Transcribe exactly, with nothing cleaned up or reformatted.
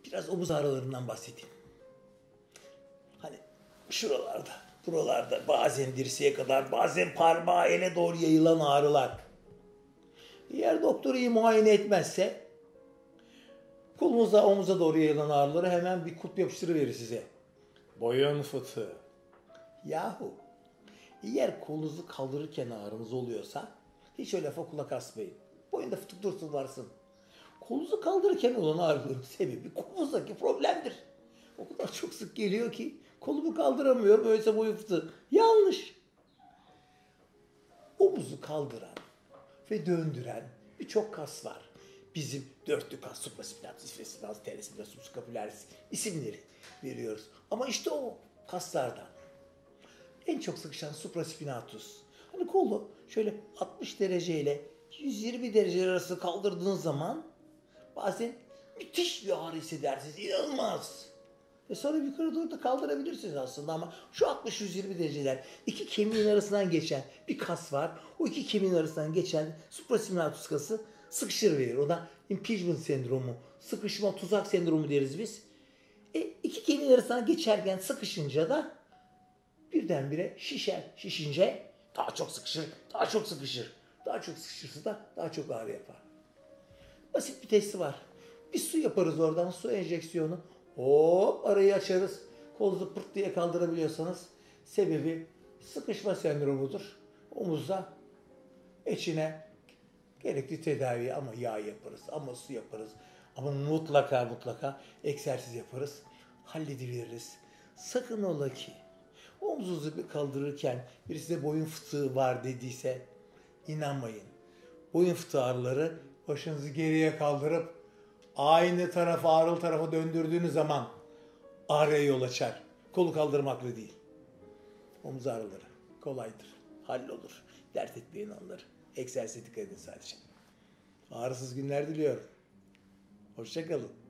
Biraz omuz ağrılarından bahsedeyim. Hani şuralarda, buralarda bazen dirseğe kadar, bazen parmağa ele doğru yayılan ağrılar. Eğer doktor iyi muayene etmezse kolunuza, omuza doğru yayılan ağrıları hemen bir kulp yapıştırıverir size. Boyun fıtığı. Yahu eğer kolunuzu kaldırırken ağrınız oluyorsa hiç öyle lafa kulak asmayın. Boyunda fıtık dursun varsın. Kolunuzu kaldırırken olan ağrıların sebebi kolunuzdaki problemdir. O kadar çok sık geliyor ki kolumu kaldıramıyorum, öyleyse boyun fıtığı. Yanlış. Omuzu kaldıran ve döndüren birçok kas var. Bizim dörtlü kas, supraspinatus, infraspinatus, teres, subscapularis isimleri veriyoruz. Ama işte o kaslardan en çok sıkışan supraspinatus. Hani kolu şöyle altmış derece ile yüz yirmi derece arası kaldırdığınız zaman bazen müthiş bir ağrı hissedersiniz. İnanılmaz. Ve sonra yukarı doğru da kaldırabilirsiniz aslında ama şu altmış yüz yirmi dereceler iki kemiğin arasından geçen bir kas var. O iki kemiğin arasından geçen supraspinatus kası sıkışır verir. O da impingement sendromu, sıkışma tuzak sendromu deriz biz. E, iki kemiğin arasından geçerken sıkışınca da birdenbire şişer. Şişince daha çok sıkışır, daha çok sıkışır. Daha çok sıkışırsa da daha çok ağrı yapar. Basit bir testi var. Bir su yaparız oradan, su enjeksiyonu. Hop arayı açarız. Kolunuzu pırt diye kaldırabiliyorsanız sebebi sıkışma sendromudur. Omuzda içine gerekli tedavi ama yağ yaparız, ama su yaparız. Ama mutlaka mutlaka egzersiz yaparız. Hallediveririz. Sakın ola ki omuzunuzu kaldırırken birisi de boyun fıtığı var dediyse inanmayın. Boyun fıtığı ağrıları başınızı geriye kaldırıp aynı tarafa, ağrılı tarafa döndürdüğünüz zaman ağrıya yol açar. Kolu kaldırmakla değil. Omuz ağrıları kolaydır. Hallolur. Dert etmeyin onları. Egzersize dikkat edin sadece. Ağrısız günler diliyorum. Hoşça kalın.